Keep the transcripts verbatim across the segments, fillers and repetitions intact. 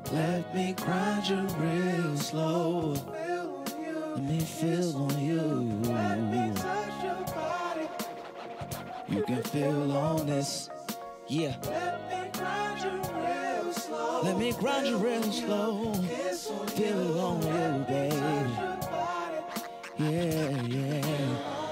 Let me grind you real slow. Let me feel on you. Let me touch your body. You can feel on this. Yeah. Let me grind you real slow. Let me grind you real slow. Feel on you, baby. Yeah, yeah.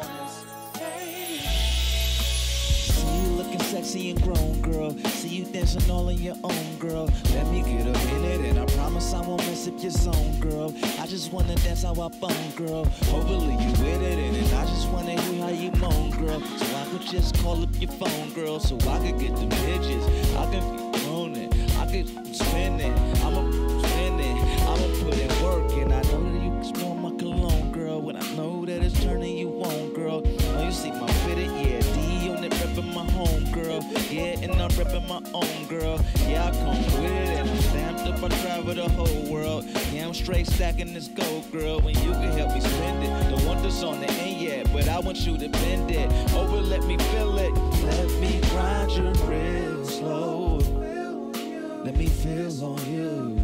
See you looking sexy and grown, girl. See you dancing all on your own, girl. Let me get up in it, and I promise I won't mess up your zone, girl. I just wanna dance how I bone, girl. Hopefully you with it, and then I just wanna hear how you moan, girl. So I could just call up your phone, girl, so I could get the bitches. I can be moaning, I could spin it, I'ma spin it, I'ma put in work, and I know that you can smell my cologne, girl. When I know that it's turning you on, girl. Know you see my fitted, yeah, D on it, reppin' my home, girl. Yeah, and I'm reppin' my own, girl. Yeah, I come with it, and I'm stamped up, I travel the whole world. Yeah, I'm straight stacking this gold, girl. When you can help me spend it. Don't want this on the end yet, but I want you to bend it over, let me feel it. Let me grind you real slow. Let me feel on you.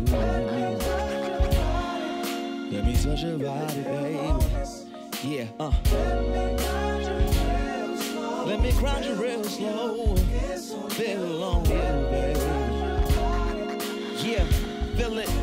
Let me touch your body, baby. Yeah, uh. Let me grind you real slow. Feel on you, baby. Yeah, feel it.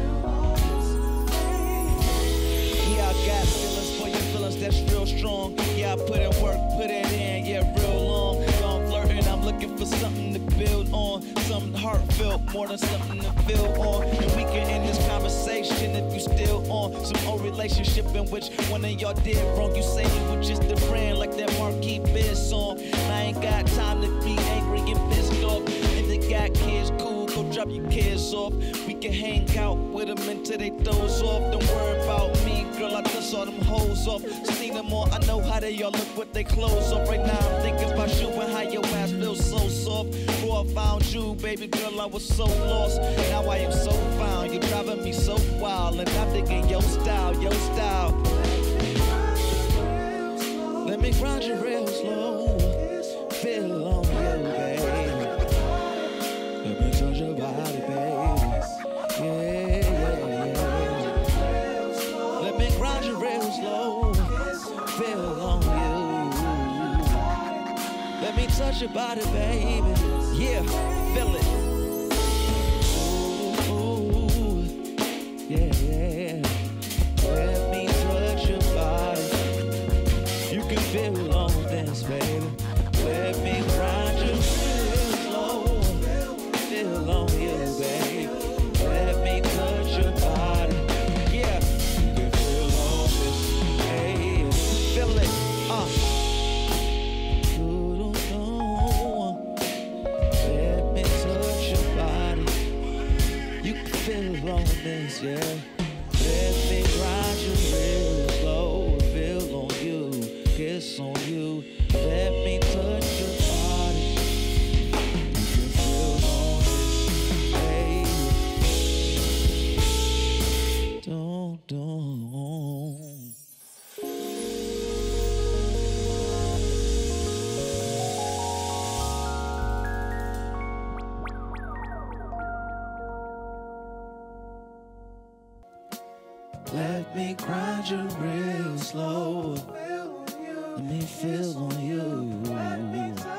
Yeah, I got feelings for your feelings that's real strong. Yeah, I put in work, put it in, yeah, real long. I'm flirting, I'm looking for something to build on. Something heartfelt, more than something to feel on. And we can end this conversation if you still on some old relationship in which one of y'all did wrong. You say you were just a friend like that Marquee Biz song. And I ain't got time to be angry and pissed off. If they got kids, cool, go drop your kids off. We can hang out with them until they doze off. Don't worry about me, girl, I just saw them hoes off. Seen them all, I know how they all look with their clothes off. Right now I'm thinking about you and how your ass feels so soft. Before I found you, baby girl, I was so lost. Now I am so found, you're driving me so wild. And I'm thinking your style, your style. Let me grind you real slow. Feel on you, baby. Let me touch your body, baby. Yeah, yeah, yeah. Let me grind you real slow. Feel on you. Let me touch your body, baby. Yeah, feel it. Ooh, yeah, yeah. Let me touch your body. You can feel on this, baby. Let me grind you real slow. Feel on you, baby. Let me touch your body. Yeah, you can feel on this. Hey, feel it. Uh. Let me touch your body. You can feel on this, yeah. Let me grind you real slow. Feel on you, kiss on you. Let me touch your body. You can feel on this, baby. Don't, don't. Let me grind you real slow. Let me feel on you.